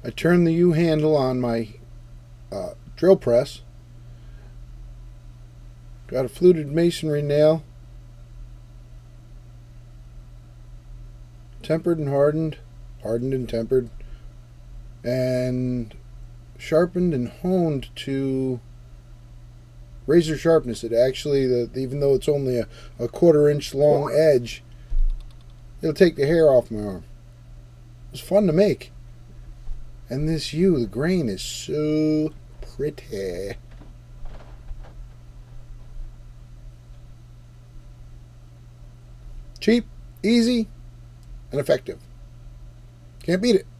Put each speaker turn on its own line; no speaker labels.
I turned the U handle on my drill press. Got a fluted masonry nail. Tempered and hardened. Hardened and tempered. And sharpened and honed to razor sharpness. It actually, even though it's only a 1/4 inch long edge, it'll take the hair off my arm. It was fun to make. And this U, the grain is so pretty. Cheap, easy, and effective. Can't beat it.